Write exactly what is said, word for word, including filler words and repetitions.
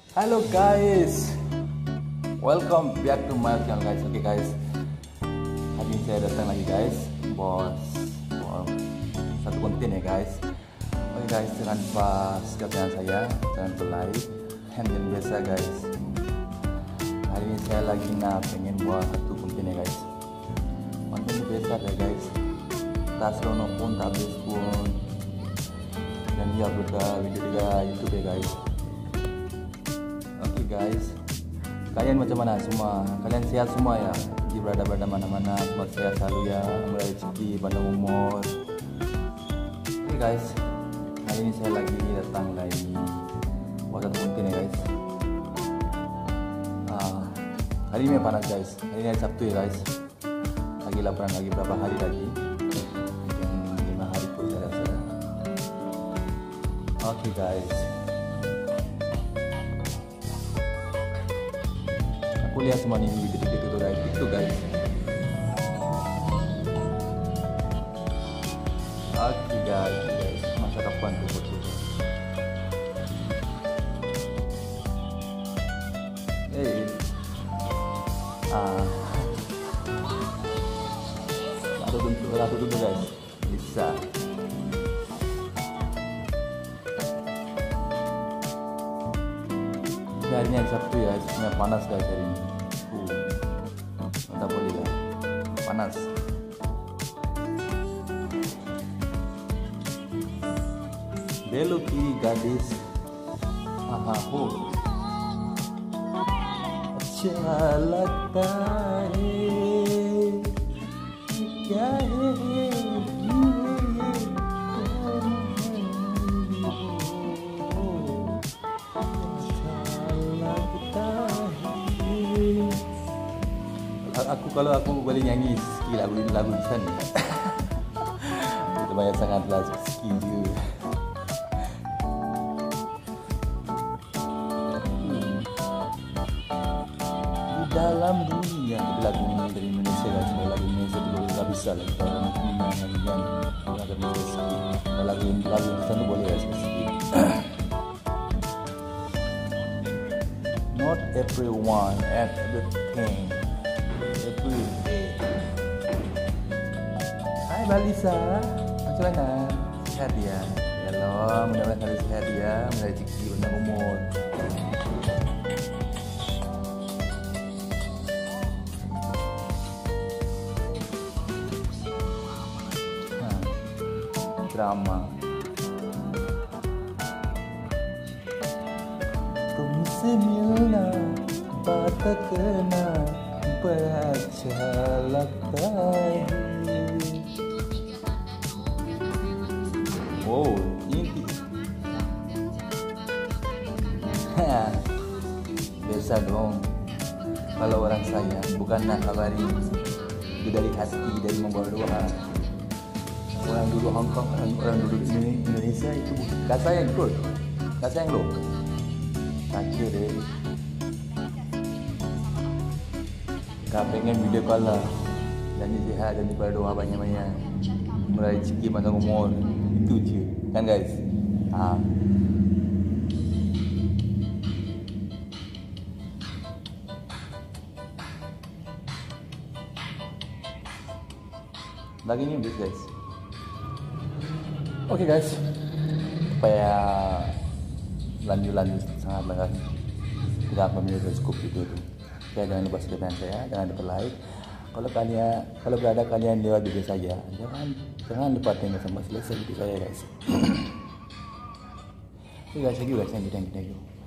Halo guys, welcome back to my channel guys. Oke okay, guys, hari ini saya datang lagi guys, bos, bos satu konten ya guys. Oke okay, guys, jangan lupa subscribe channel saya, jangan lupa like, dan yang biasa guys. Hari ini saya lagi nak pengen buat satu konten ya guys. Konten biasa ya guys, tak seronok pun, tak habis pun, dan ya upload video di YouTube ya guys. Guys, kalian macam mana semua? Kalian sehat semua ya? Di berada berada mana-mana, semua sehat selalu ya. Mulai rezeki, panjang umur. Oke guys, hari ini saya lagi datang lagi buat satu konten ya guys. Ah, hari ini panas guys. Hari ini hari Sabtu ya guys. Lagi laporan lagi berapa hari lagi? Mungkin lima hari pun saya rasa. Oke guys. Aku lihat semua ini gitu-gitu guys, itu guys. Oke guys, guys, masa kapan tuh foto? Eh, ah, satu dulu, satu dulu guys, bisa. Hari ini hari Sabtu ya, sebenarnya panas guys hari ini. Uh, tak boleh lah, panas. Belok kiri gadis, aha ho. अच्छा लगता है, क्या है? Aku kalau aku boleh nyanyi skill lagu ini lagu di sana. Itu banyak sangatlah skill dia. Di dalam dunia lagu ini dari Indonesia kan, semua lagu Indonesia dulu nggak bisa lagi kalau orang nyanyi nyanyi lagu Indonesia skill. Kalau lagu lagu di sana boleh ya skill. Not everyone at the thing. Hai Balisa, macam mana? Sehat ya? Ya Allah, mudah-mudahan selalu sehat ya, mudah rezeki panjang umur. Nah, drama. Tuमसे मिलना बात करना बड़ा अच्छा लगता है. Oh, ini biasa dong. Kalau orang sayang bukan nak kabari, itu dari hati, dari membawa doa. Orang dulu Hong Kong, orang, orang dulu Indonesia itu gak sayang bro, gak sayang loh. Sakit deh. Gak pengen video call lah. Janji sehat dan berdoa banyak-banyak. Mulai rezeki panjang umur. Itu je. Kan guys? Ha. Lagi ni best guys. Okay guys. Supaya lanjut-lanjut sangat banget. Tidak memilih cukup itu tu. Okay, jangan lupa subscribe saya, jangan lupa like. Kalau kalian, kalau berada kalian lewat video saya, jangan jangan lupa tengok sampai selesai video saya guys. Okay guys, thank you guys, thank you, thank you, thank you.